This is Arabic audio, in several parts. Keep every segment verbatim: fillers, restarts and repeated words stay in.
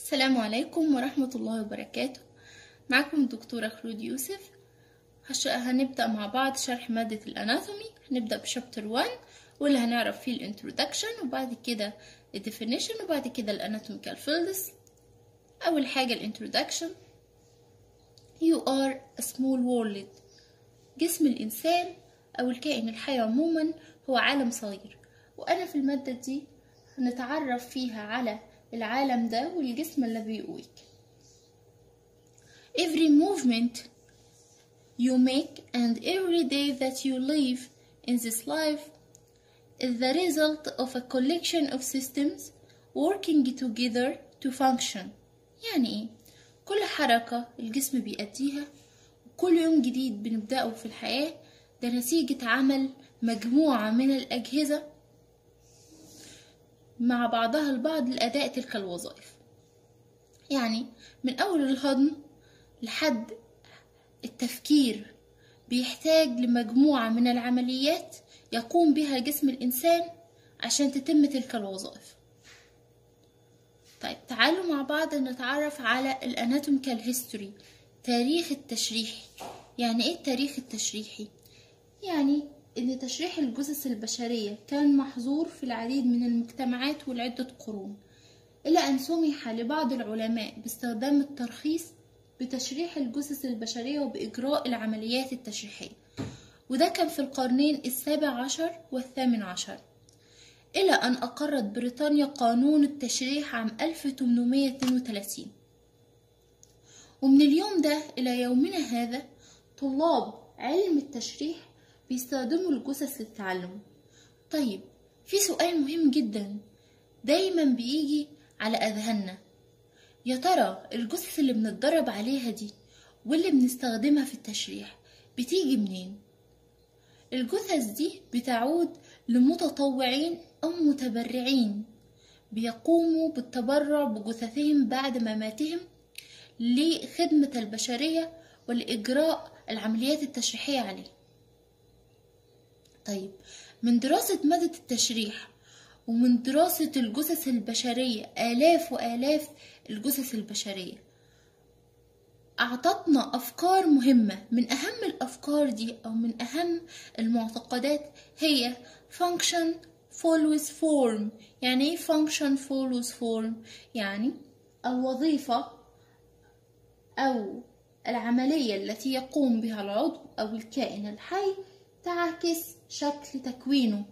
السلام عليكم ورحمة الله وبركاته. معكم الدكتورة خلود يوسف. هش... هنبدأ مع بعض شرح مادة الاناتومي. هنبدأ بشابتر واحد واللي هنعرف فيه الانترودكشن، وبعد كده الديفينيشن، وبعد كده الاناتوميكال فيلدز. اول حاجة الانترودكشن. You are a small world. جسم الانسان او الكائن الحي عموما هو عالم صغير، وانا في المادة دي هنتعرف فيها على العالم ده والجسم اللي بيقويك. Every movement you make and every day that you live in this life is the result of a collection of systems working together to function. يعني ايه؟ كل حركة الجسم بيأديها وكل يوم جديد بنبدأه في الحياة ده نتيجة عمل مجموعة من الأجهزة مع بعضها البعض لأداء تلك الوظائف. يعني من أول الهضم لحد التفكير بيحتاج لمجموعة من العمليات يقوم بها جسم الإنسان عشان تتم تلك الوظائف. طيب تعالوا مع بعض نتعرف على الاناتوميكال هيستوري، تاريخ التشريحي. يعني ايه التاريخ التشريحي؟ يعني ان تشريح الجثث البشرية كان محظور في العديد من المجتمعات ولعدة قرون، إلى أن سمح لبعض العلماء باستخدام الترخيص بتشريح الجثث البشرية وبإجراء العمليات التشريحية، وده كان في القرنين السابع عشر والثامن عشر، إلى أن أقرت بريطانيا قانون التشريح عام ألف وثمانمائة واثنين وثلاثين. ومن اليوم ده إلى يومنا هذا طلاب علم التشريح بيستخدموا الجثث للتعلم. طيب في سؤال مهم جدا دايما بيجي على أذهاننا، يا ترى الجثث اللي بنتدرب عليها دي واللي بنستخدمها في التشريح بتيجي منين؟ الجثث دي بتعود لمتطوعين أو متبرعين بيقوموا بالتبرع بجثثهم بعد مماتهم لخدمة البشرية ولإجراء العمليات التشريحية عليه. طيب من دراسة مادة التشريح ومن دراسة الجثث البشرية، آلاف وآلاف الجثث البشرية، أعطتنا أفكار مهمة. من أهم الأفكار دي أو من أهم المعتقدات هي function follows form. يعني إيه function follows form؟ يعني الوظيفة أو العملية التي يقوم بها العضو أو الكائن الحي تعكس شكل تكوينه.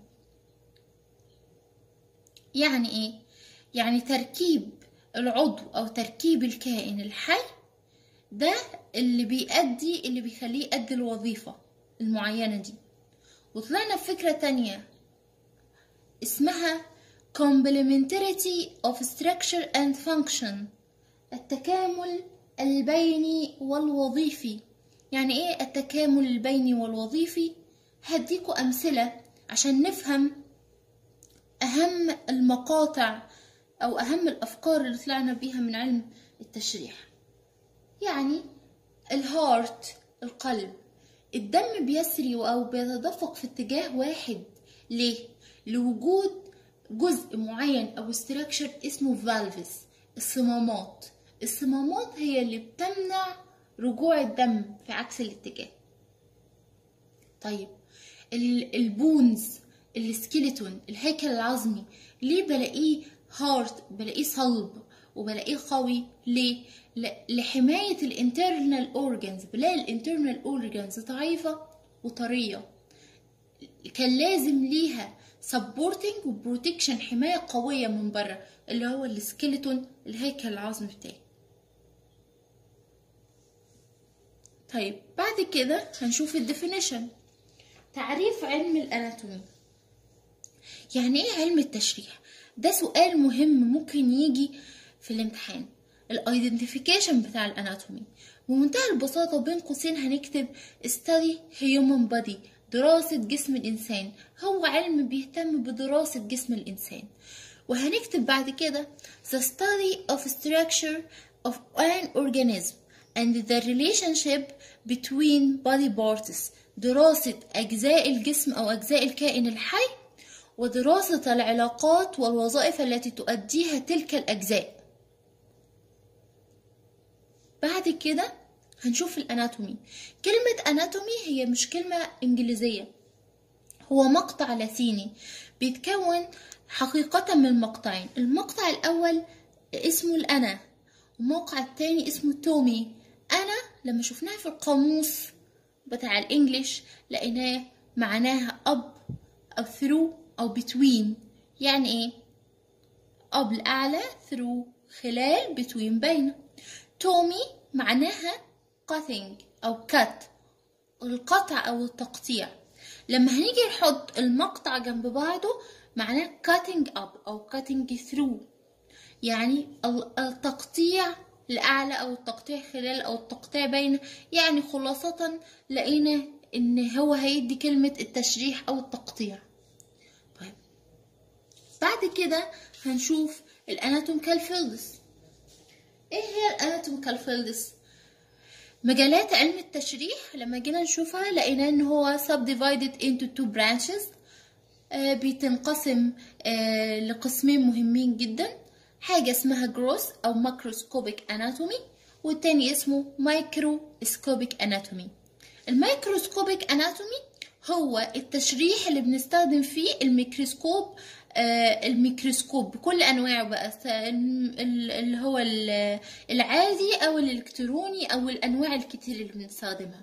يعني ايه؟ يعني تركيب العضو او تركيب الكائن الحي ده اللي بيأدي اللي بيخليه يأدي الوظيفة المعينة دي. وطلعنا بفكرة تانية اسمها complementarity of structure and function، التكامل البيني والوظيفي. يعني ايه التكامل البيني والوظيفي؟ هديكوا أمثلة عشان نفهم أهم المقاطع أو أهم الأفكار اللي طلعنا بيها من علم التشريح. يعني الهارت، القلب، الدم بيسري أو بيتدفق في اتجاه واحد. ليه؟ لوجود جزء معين أو استراكشر اسمه فالفز، الصمامات. الصمامات هي اللي بتمنع رجوع الدم في عكس الاتجاه. طيب البونز، السكيلتون، الهيكل العظمي، ليه بلاقيه هارت، بلاقيه صلب وبلاقيه قوي؟ ليه؟ لحماية الانترنال اورجانز. بلاقي الانترنال اورجانز ضعيفة وطرية، كان لازم ليها سبورتنج وبروتكشن، حماية قوية من بره، اللي هو السكيلتون، الهيكل العظمي بتاعي. طيب بعد كده هنشوف الديفينيشن، تعريف علم الاناتومي. يعني ايه علم التشريح؟ ده سؤال مهم ممكن يجي في الامتحان. الايدنتيفيكيشن بتاع الاناتومي بمنتهى البساطة بين قوسين هنكتب study human body، دراسة جسم الانسان. هو علم بيهتم بدراسة جسم الانسان. وهنكتب بعد كده the study of structure of an organism and the relationship between body parts، دراسة أجزاء الجسم أو أجزاء الكائن الحي ودراسة العلاقات والوظائف التي تؤديها تلك الأجزاء. بعد كده هنشوف الاناتومي. كلمة اناتومي هي مش كلمة انجليزية، هو مقطع لاتيني بيتكون حقيقة من مقطعين. المقطع الاول اسمه الانا، والموقع التاني اسمه تومي. انا لما شفناها في القاموس بتاع الانجليش لقيناه معناها اب او ثرو او بتوين. يعني ايه؟ اب الاعلى، ثرو خلال، بتوين بين. تومي معناها cutting او cut، القطع او التقطيع. لما هنيجي نحط المقطع جنب بعضه معناه cutting up او cutting through، يعني التقطيع الأعلى أو التقطيع خلال أو التقطيع بين. يعني خلاصة لقينا إن هو هيدي كلمة التشريح أو التقطيع. طيب بعد كده هنشوف الاناتوميكال فيلدز. ايه هي الاناتوميكال فيلدز؟ مجالات علم التشريح. لما جينا نشوفها لقينا ان هو subdivided into two branches، آه بتنقسم آه لقسمين مهمين جدا، حاجة اسمها جروس أو ماكروسكوبيك أناتومي، والتاني اسمه مايكروسكوبيك أناتومي. الميكروسكوبيك أناتومي هو التشريح اللي بنستخدم فيه الميكروسكوب، آه الميكروسكوب بكل أنواعه بقى، اللي هو العادي أو الإلكتروني أو الأنواع الكتير اللي بنستخدمها.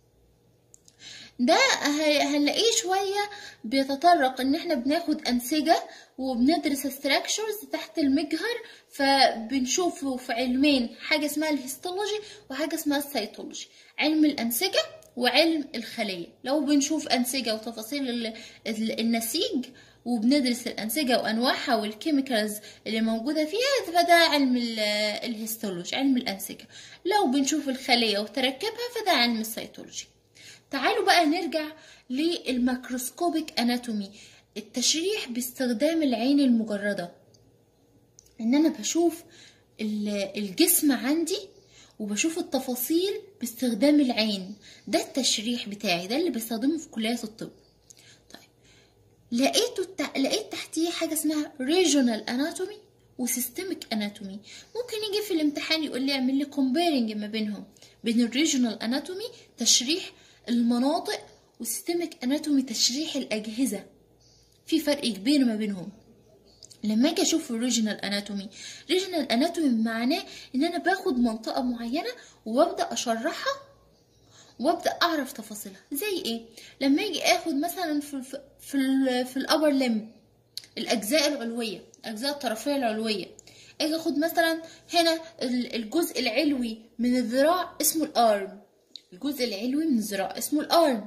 ده هنلاقيه شوية بيتطرق ان احنا بناخد انسجة وبندرس structures تحت المجهر، فبنشوفه في علمين، حاجة اسمها الهيستولوجي وحاجة اسمها السيتولوجي، علم الانسجة وعلم الخلية. لو بنشوف انسجة وتفاصيل النسيج وبندرس الانسجة وانواعها والكيميكالز اللي موجودة فيها، فده علم الهيستولوجي علم الانسجة. لو بنشوف الخلية وتركبها فده علم السيتولوجي. تعالوا بقى نرجع للماكروسكوبيك اناتومي، التشريح باستخدام العين المجردة، ان انا بشوف الجسم عندي وبشوف التفاصيل باستخدام العين. ده التشريح بتاعي، ده اللي بستخدمه في كليات الطب. طيب لقيته لقيت تحتيه حاجة اسمها ريجونال اناتومي وسيستميك اناتومي. ممكن يجي في الامتحان يقول لي اعمل لي كومبيرنج ما بينهم، بين الريجونال اناتومي تشريح المناطق وسيستميك اناتومي تشريح الاجهزه، في فرق كبير ما بينهم. لما اجي اشوف الريجونال اناتومي، ريجونال اناتومي معناه ان انا باخد منطقه معينه وابدا اشرحها وابدا اعرف تفاصيلها. زي ايه؟ لما اجي اخد مثلا في ال في ال في الابر ليمب، الاجزاء العلويه، الاجزاء الطرفيه العلويه، اجي اخد مثلا هنا الجزء العلوي من الذراع اسمه الارم، الجزء العلوي من الذراع اسمه الارم،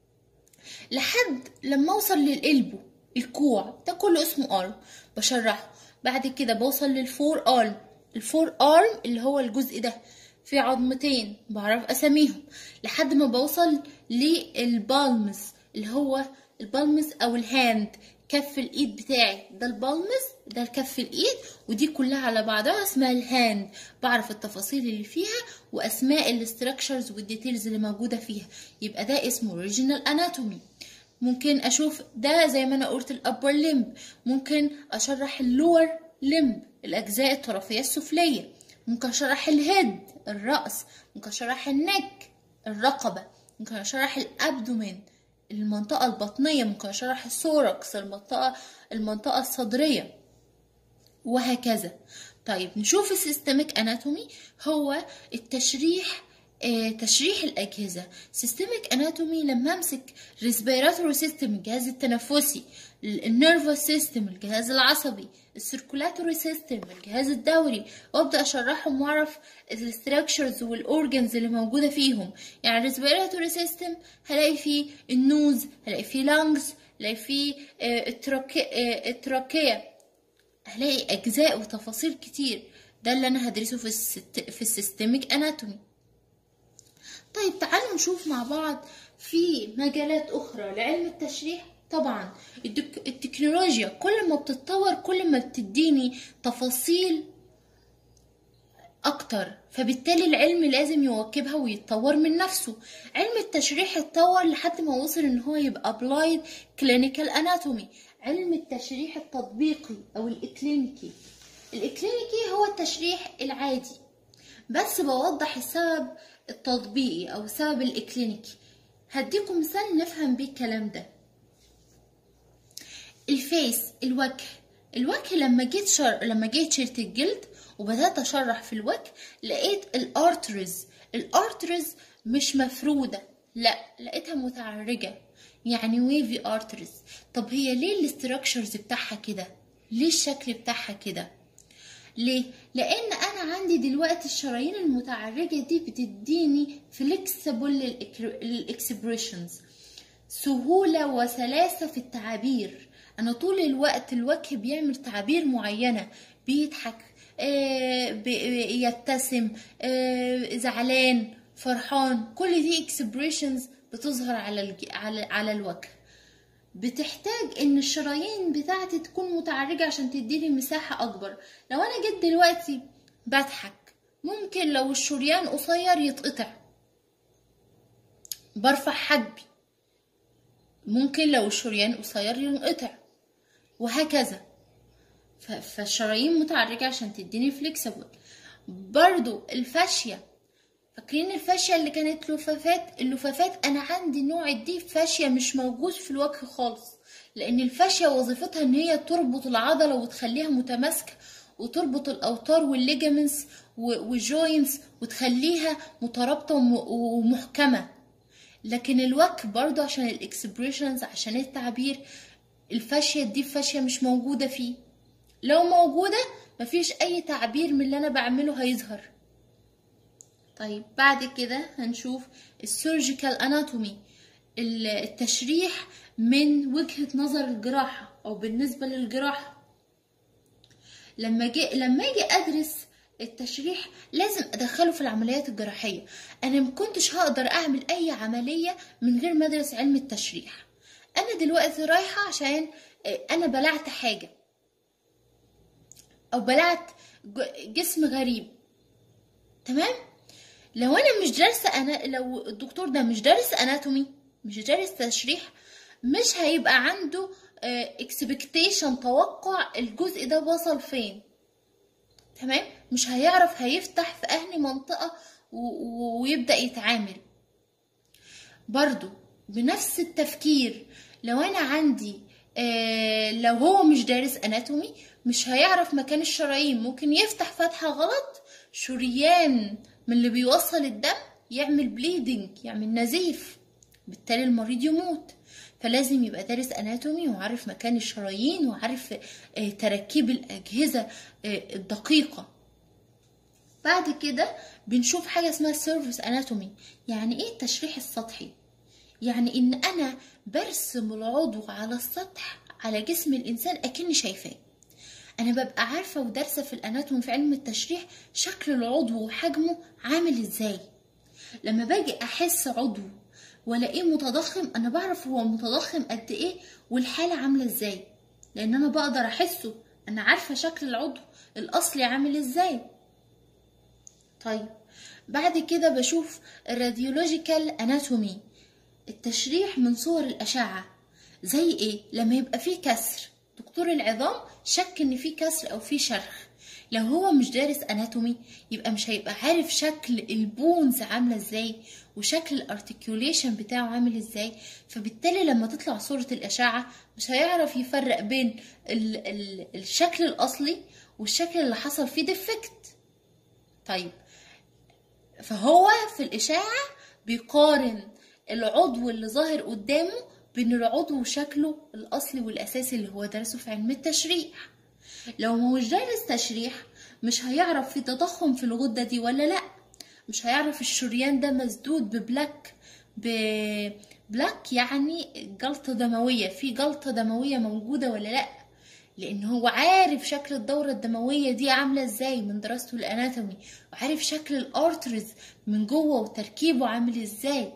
لحد لما اوصل للقلبو الكوع، ده كله اسمه ارم، بشرحه. بعد كده بوصل للفور ارم، الفور ارم اللي هو الجزء ده في عظمتين بعرف اساميهم، لحد ما بوصل للبالمز اللي هو البالمز او الهاند، كف الايد بتاعي ده البالمز، ده الكف الايد، ودي كلها على بعضها اسمها الهاند. بعرف التفاصيل اللي فيها واسماء الاستراكشرز والديتيلز اللي موجوده فيها، يبقى ده اسمه ريجونال اناتومي. ممكن اشوف ده زي ما انا قلت الابر ليمب، ممكن اشرح اللور ليمب الاجزاء الطرفيه السفليه، ممكن اشرح الهيد الراس، ممكن اشرح النك الرقبه، ممكن اشرح الابدومين المنطقه البطنيه، ممكن اشرح الثوركس المنطقه المنطقه الصدريه، وهكذا. طيب نشوف السيستميك اناتومي، هو التشريح آه تشريح الاجهزه. سيستميك اناتومي لما امسك ريسبيراتوري سيستم الجهاز التنفسي، النيرفس سيستم الجهاز العصبي، السيركولاتوري سيستم الجهاز الدوري، وابدا اشرحهم واعرف الاستراكشرز والاورجنز اللي موجوده فيهم. يعني الريسبيراتوري سيستم هلاقي فيه النوز، هلاقي فيه لانجز، هلاقي فيه آه التراكيه آه التراكيه، هلاقي اجزاء وتفاصيل كتير. ده اللي انا هدرسه في الست... في السيستميك اناتومي. طيب تعالوا نشوف مع بعض في مجالات اخرى لعلم التشريح. طبعا الدك... التكنولوجيا كل ما بتتطور كل ما بتديني تفاصيل اكتر، فبالتالي العلم لازم يواكبها ويتطور من نفسه. علم التشريح اتطور لحد ما وصل ان هو يبقى applied clinical anatomy، علم التشريح التطبيقي او الاكلينيكي. الاكلينيكي هو التشريح العادي، بس بوضح السبب التطبيقي او السبب الاكلينيكي. هديكم مثال نفهم بيه الكلام ده. الفيس، الوجه. الوجه لما جيت شر... لما جيت شلت الجلد وبدات اشرح في الوجه، لقيت الارترز الارترز مش مفروده، لا لقيتها متعرجه، يعني ويفي ارترز. طب هي ليه الاستراكشرز بتاعها كده؟ ليه الشكل بتاعها كده؟ ليه؟ لان انا عندي دلوقتي الشرايين المتعرجه دي بتديني فليكسبل للاكسبريشنز، سهوله وسلاسه في التعابير. انا طول الوقت الوجه بيعمل تعابير معينه، بيضحك، آه يبتسم، آه زعلان، فرحان، كل دي اكسبريشنز بتظهر على الج... على على الوجه. بتحتاج ان الشرايين بتاعتي تكون متعرجه عشان تديني مساحه اكبر. لو انا جيت دلوقتي بضحك، ممكن لو الشريان قصير يتقطع. برفع حاجبي، ممكن لو الشريان قصير ينقطع، وهكذا. فالشرايين متعرجه عشان تديني فليكسبل. برضو الفاشيه، فاكرين الفاشيه اللي كانت لفافات؟ اللفافات انا عندي نوع دي فاشيه مش موجود في الوجه خالص، لان الفاشيه وظيفتها ان هي تربط العضله وتخليها متماسكه، وتربط الاوتار والليجامنتس والجوينتس وتخليها مترابطه ومحكمه. لكن الوجه برضو عشان الاكسبريشنز، عشان التعبير، الفاشيه دي فاشيه مش موجوده فيه. لو موجوده مفيش اي تعبير من اللي انا بعمله هيظهر. طيب بعد كده هنشوف السيرجيكال اناتومي، التشريح من وجهة نظر الجراحة او بالنسبة للجراحة. لما جي لما اجي ادرس التشريح لازم ادخله في العمليات الجراحية. انا مكنتش هقدر اعمل اي عملية من غير ما ادرس علم التشريح. انا دلوقتي رايحة عشان انا بلعت حاجة او بلعت جسم غريب، تمام؟ لو انا مش دارسه، انا لو الدكتور ده مش دارس اناتومي، مش دارس تشريح، مش هيبقى عنده اكسبكتيشن، توقع الجزء ده وصل فين، تمام؟ مش هيعرف هيفتح في اهني منطقه ويبدا يتعامل. برضو بنفس التفكير، لو انا عندي لو هو مش دارس اناتومي مش هيعرف مكان الشرايين، ممكن يفتح فتحه غلط، شريان من اللي بيوصل الدم يعمل بليدنج، يعمل نزيف، بالتالي المريض يموت. فلازم يبقى دارس اناتومي وعارف مكان الشرايين وعارف تركيب الاجهزه الدقيقه. بعد كده بنشوف حاجه اسمها سيرفيس اناتومي. يعني ايه التشريح السطحي؟ يعني ان انا برسم العضو على السطح على جسم الانسان اكني شايفاه. انا ببقى عارفه ودارسه في الاناتومي في علم التشريح شكل العضو وحجمه عامل ازاي. لما باجي احس عضو والاقيه متضخم، انا بعرف هو متضخم قد ايه والحاله عامله ازاي، لان انا بقدر احسه، انا عارفه شكل العضو الاصلي عامل ازاي. طيب بعد كده بشوف الراديولوجيكال اناتومي، التشريح من صور الاشعه. زي ايه؟ لما يبقى فيه كسر، دكتور العظام شك ان في كسر او في شرخ، لو هو مش دارس اناتومي يبقى مش هيبقى عارف شكل البونز عامله ازاي وشكل الارتكيوليشن بتاعه عامل ازاي. فبالتالي لما تطلع صورة الاشعة مش هيعرف يفرق بين ال ال الشكل الاصلي والشكل اللي حصل فيه ديفكت. طيب فهو في الاشعة بيقارن العضو اللي ظاهر قدامه بين العضو وشكله الاصلي والاساسي اللي هو درسه في علم التشريح. لو مش دارس تشريح مش هيعرف في تضخم في الغدة دي ولا لا، مش هيعرف الشريان ده مسدود ببلاك ببلاك يعني جلطة دموية، في جلطة دموية موجودة ولا لا، لان هو عارف شكل الدورة الدموية دي عاملة ازاي من دراسته الاناتومي، وعارف شكل الارترز من جوه وتركيبه عامل ازاي.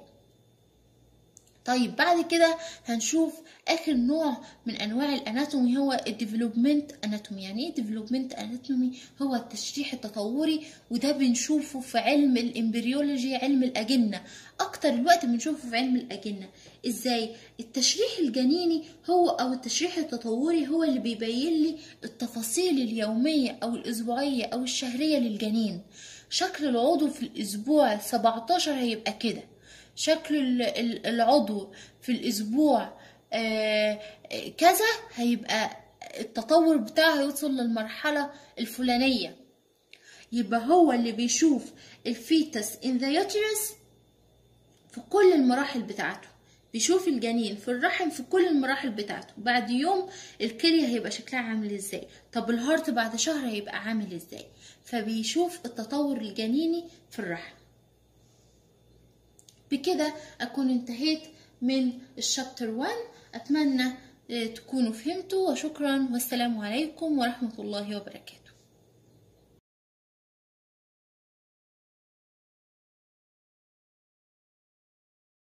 طيب بعد كده هنشوف اخر نوع من انواع الاناتومي هو الديفلوبمنت اناتومي. يعني ايه ديفلوبمنت اناتومي؟ هو التشريح التطوري، وده بنشوفه في علم الامبريولوجي، علم الاجنه. اكتر الوقت بنشوفه في علم الاجنه. ازاي؟ التشريح الجنيني هو او التشريح التطوري هو اللي بيبين لي التفاصيل اليوميه او الاسبوعيه او الشهريه للجنين. شكل العضو في الاسبوع سبعتاشر هيبقى كده، شكل العضو في الاسبوع كذا هيبقى التطور بتاعه هيوصل للمرحلة الفلانية. يبقى هو اللي بيشوف الفيتس in the uterus في كل المراحل بتاعته، بيشوف الجنين في الرحم في كل المراحل بتاعته. بعد يوم الكلية هيبقى شكلها عامل ازاي، طب الهارت بعد شهر هيبقى عامل ازاي، فبيشوف التطور الجنيني في الرحم. بكده أكون انتهيت من الشابتر واحد. أتمنى تكونوا فهمتوا، وشكرا والسلام عليكم ورحمة الله وبركاته.